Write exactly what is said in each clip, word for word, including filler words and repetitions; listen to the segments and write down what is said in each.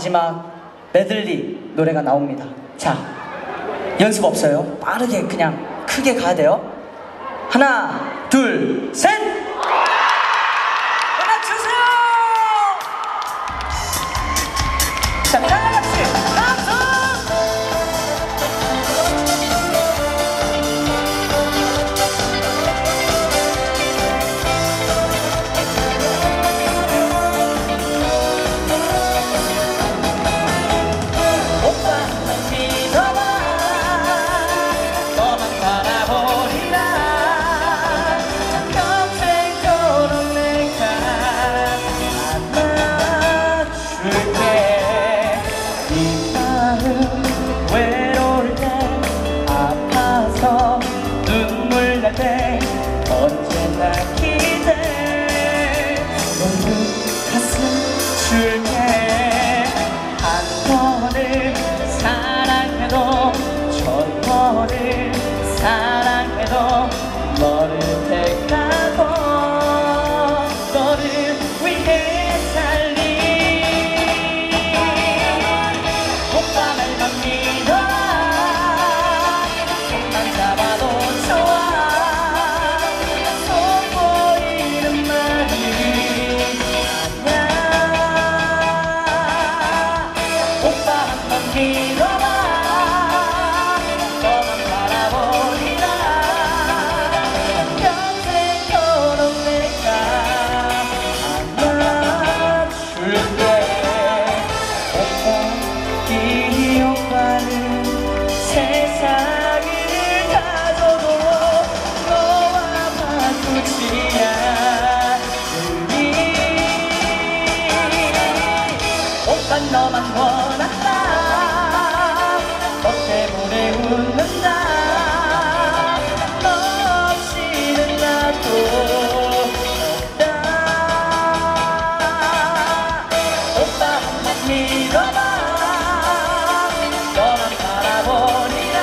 마지막 메들리 노래가 나옵니다. 자, 연습 없어요. 빠르게 그냥 크게 가야 돼요. 하나, 둘, 셋! 음악 주세요! 자, 다 같이 박수! 언제나 기대 너는 가슴 줄게 한 번을 사랑해도 천 번을 사랑해도 너를 택하고 너를 위해 살리 오빠 말만 믿어라 손만 잡아도 좋아 믿어봐 너만 바라보리라 평생도록 내가 안아줄게 오빠 이 오빠는 세상을 다 줘도 너와 바꾸지 않으리 오빠 너만 원한다 너 때문에 웃는다 너 없이는 나도 없다 오빠 한번 믿어봐 너만 바라보리라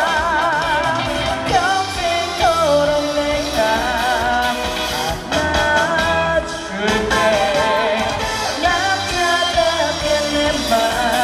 평생도록 내가 안아줄게 남자답게 내 맘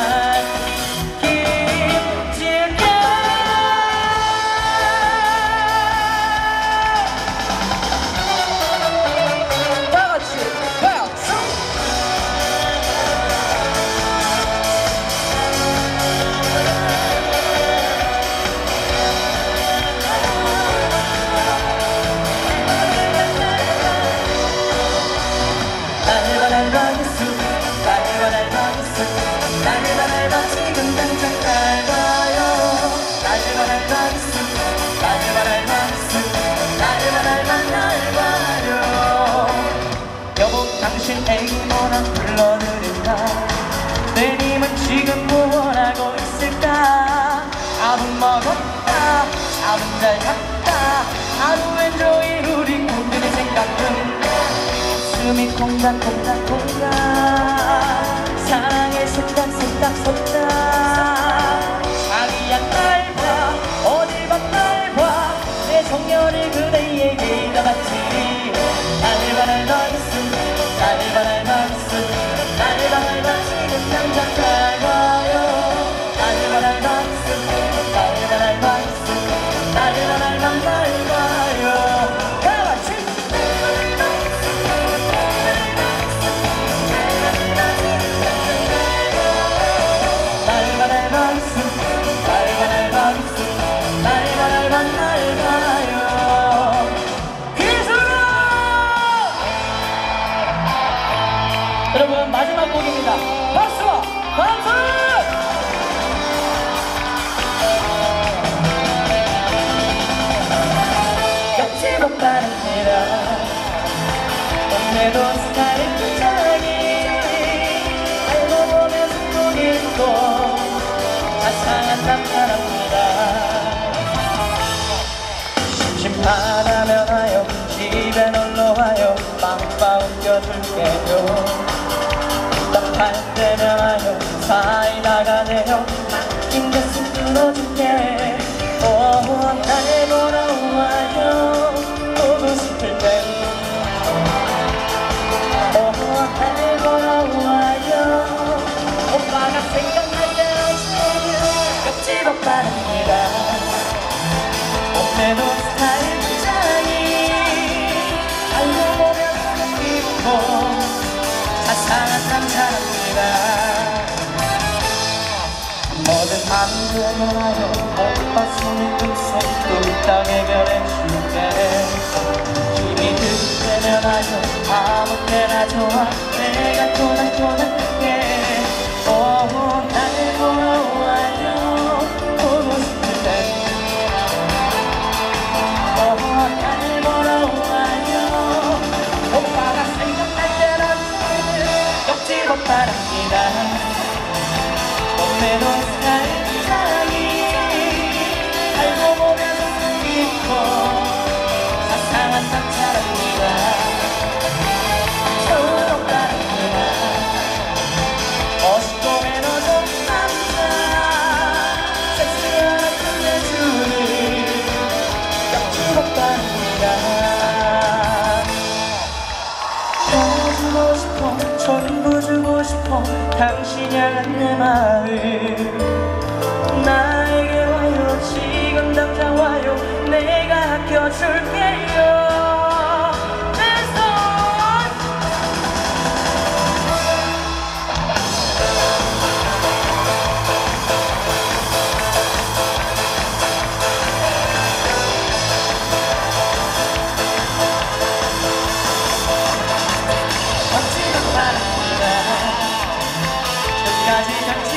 당신 애기모나 불러드릴까 내 님은 지금 뭘 하고 있을까 밥은 먹었다 잠은 잘 잤다 하루엔 종일 우리 꿈들의 생각은 숨이 콩닥콩닥콩닥 사랑의 속닥속닥 속닥 자기야 날 봐 어딜 봐 날 봐 내 정열을 그대에게 잃어봤지 나를 봐 날 봐 있음 나를 봐 날 봐 있음 나를 봐 날 봐 지금 당장 가요 나를 봐 날 봐 있음 나를 봐 날 봐 있음 나를 봐 날 봐 날 봐요 다같이 나를 봐 날 봐 있음 나를 봐 날 봐 있음 나를 봐 날 봐 날 봐요 여러분 마지막 곡입니다. 박수와 박수! 옆집 오빠는 내려 오늘도 스타일 끝장이 알고 보면 속이 있고 자상한 남자랍니다. 심심하다면 와요 집에 놀러와요 빵빵 웃겨줄게요 답할 때면 와요 사이다가 되어 막힌 가슴 뚫어줄게 오 날 보러 와요 보고 싶을 땐 오 날 보러 와요 오빠가 바랍니다. 봄에도 살짝이 알고 보면 깊고 자상한 감사합니다. 뭐든 맘대로 하여 오빠 손을 손톱 땅에 결해줄게. 힘이 들 때면 하여 아무 때나 좋아 내가 토닥토닥해. 오 날 보러와요 보고 싶을 때. 오 날 보러와요 오빠가 생각날 때는 옆집어 바랍니다. 봄에도 살짝이 알고 보면 깊고 사상한 남자랍니다. 서로 바랍니다. 멋있고 에너지 남자 섹시한 끝내주는 옆집어 바랍니다. 다 주고 싶어 전부 주고 싶어 당신이 향한 내 마음. 나에게 와요 지금 당장 와요 내가 아껴줄게요. 내 손 멋지던 바랍니다. 끝까지